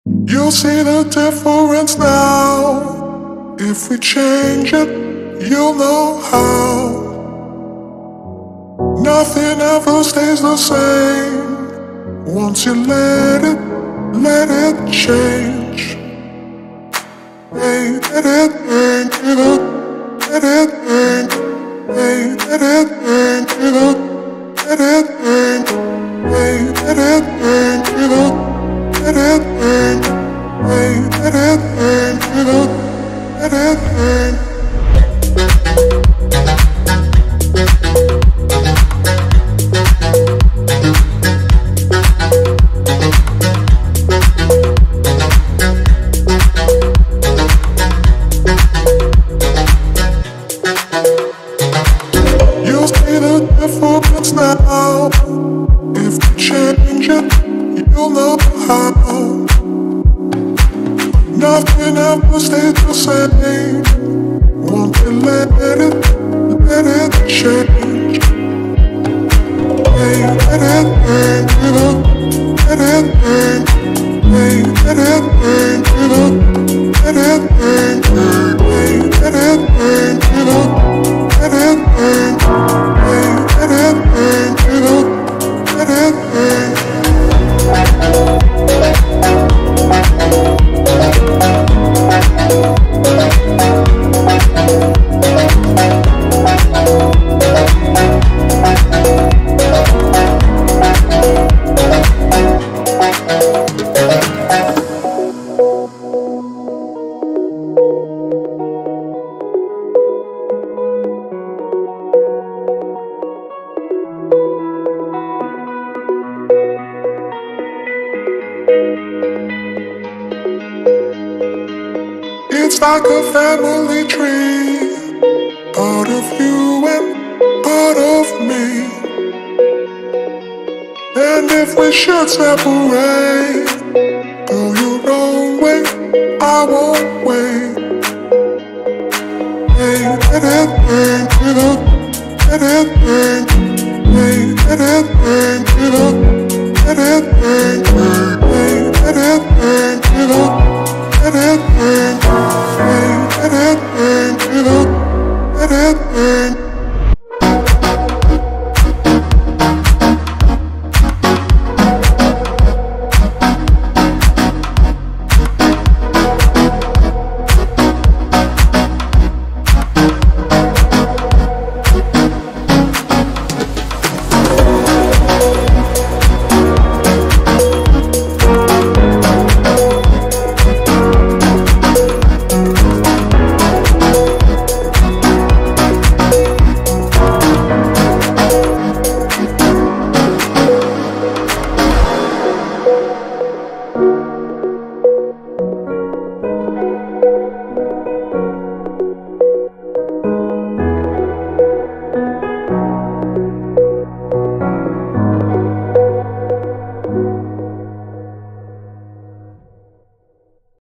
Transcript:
You'll see the difference now. If we change it, you'll know how. Nothing ever stays the same. Once you let it change. Hey, let it think, let it think. Hey, let it think, let it think. Hey, let it think, let it think. Hey, let it think, let it think. You'll see the difference now. If you change it, you'll know how. Nothing ever stays the same. Won't you let it change? Hey, let it think, let it think. Hey, let it think, let it think. Hey, let it think, let it think. Hey, let it think, let it think. It's like a family tree, part of you and part of me. And if we should separate, go your own way, I won't wait. Hey, let it think, let it think. Hey, let it think, let it think. Hey, let it think.